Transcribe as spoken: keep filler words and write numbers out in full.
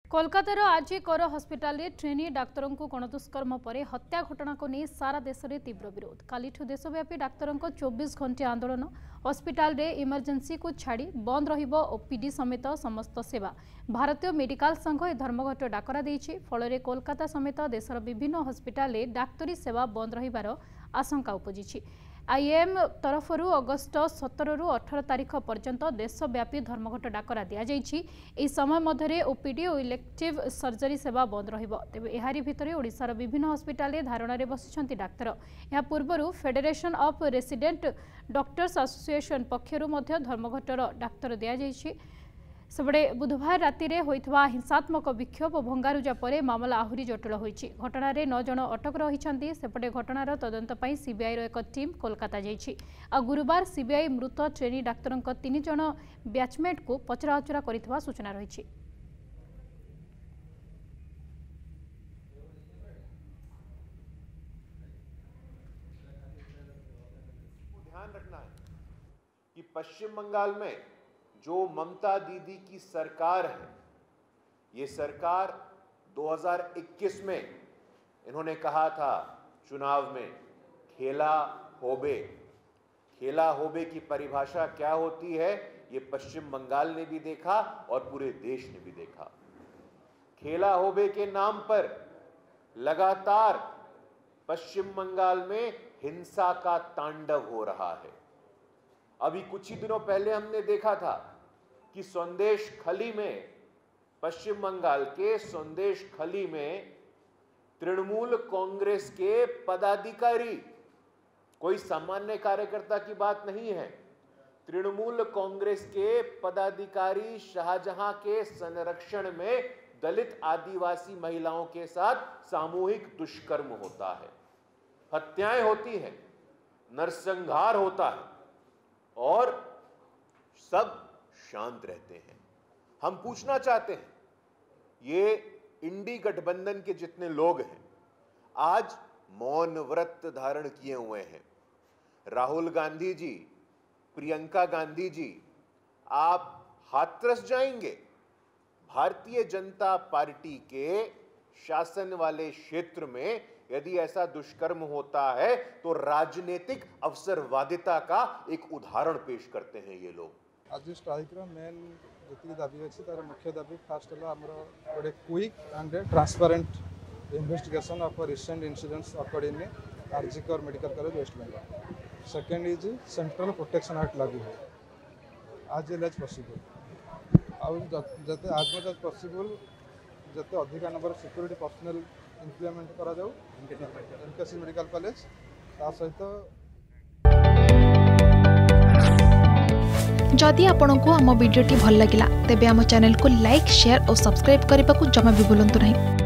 कोलकातार RG Kar hospital trainee डाक्तरों को गणदुष्कर्म पर हत्या घटना को नहीं सारा देश में तीव्र विरोध। कालीठू देशव्यापी डाक्तरों चौबीस घंटे आंदोलन। हस्पिटाल रे इमरजेंसी को छाड़ी बंद रहिबो ओपीडी समेत समस्त सेवा। भारतीय मेडिकल संघ ए धर्मघट डाकरा देइछि। फल कोलकाता समेत देशर विभिन्न हस्पिटाल रे डाक्तरी सेवा बंद रहिबार आशंका उपजिछि। आईएम तरफ अगस्ट सतर रु अठारह तारीख पर्यंत देशव्यापी धर्मघट डाकरा दिया जाइछि। एही समय मध्य ओपीडी और इलेक्टिव सर्जरी सेवा बंद रहिबो। तेबे एहारी भितरे ओडिशार विभिन्न हस्पिटाल रे धारणा रे बसिछंती डाक्तर। या पूर्वरु federation of resident doctors association पक्षरु मध्य धर्मघटर डाक्तर दिया जाइछि। सेबड़े बुधवार राति रे होइथवा हिंसात्मक विक्षोभ और भंगारुजा परे मामला आहुरी जटिल होइछि। घटना रे नौ जन अटक रहिछंती। सेपटे घटनार तदंत पई सीबीआई रो एक टीम कोलकाता जाइछि। आ गुरुवार सीबीआई मृत ट्रेनी डाक्तरक तीन जन बैचमेट को पचराउचरा करिथवा सूचना रहिछि। ध्यान रखना है कि पश्चिम बंगाल में जो ममता दीदी की सरकार है, ये सरकार दो हज़ार इक्कीस में इन्होंने कहा था चुनाव में खेला होबे। खेला होबे की परिभाषा क्या होती है, ये पश्चिम बंगाल ने भी देखा और पूरे देश ने भी देखा। खेला होबे के नाम पर लगातार पश्चिम बंगाल में हिंसा का तांडव हो रहा है। अभी कुछ ही दिनों पहले हमने देखा था कि संदेश खली में, पश्चिम बंगाल के संदेश खली में तृणमूल कांग्रेस के पदाधिकारी, कोई सामान्य कार्यकर्ता की बात नहीं है, तृणमूल कांग्रेस के पदाधिकारी शाहजहां के संरक्षण में दलित आदिवासी महिलाओं के साथ सामूहिक दुष्कर्म होता है, हत्याएं होती हैं, नरसंहार होता है और सब शांत रहते हैं। हम पूछना चाहते हैं, ये इंडी गठबंधन के जितने लोग हैं आज मौन व्रत धारण किए हुए हैं। राहुल गांधी जी, प्रियंका गांधी जी, आप हाथरस जाएंगे? भारतीय जनता पार्टी के शासन वाले क्षेत्र में यदि ऐसा दुष्कर्म होता है तो राजनीतिक अवसरवादिता का एक उदाहरण पेश करते हैं ये लोग। आज स्ट्राइक मेन जी दाबी अच्छी तार मुख्य दाबी फास्ट है आमर गोटे quick and transparent investigation of recent incidents occurred in RG Kar medical college West Bengal. Second is central protection act लागू हो आज एल एज पॉसिबल आउ जते आज मच एज पॉसिबल जते अधिक नंबर सिक्योरिटी पर्सनल इम्प्लीमेंट करा जाऊ एमकेसी मेडिकल कॉलेज ता सहित। जदि आपंक आम भिडी भल लगा तेब आम चैनल को लाइक शेयर और सब्सक्राइब करने को जमा भी भूलु नहीं।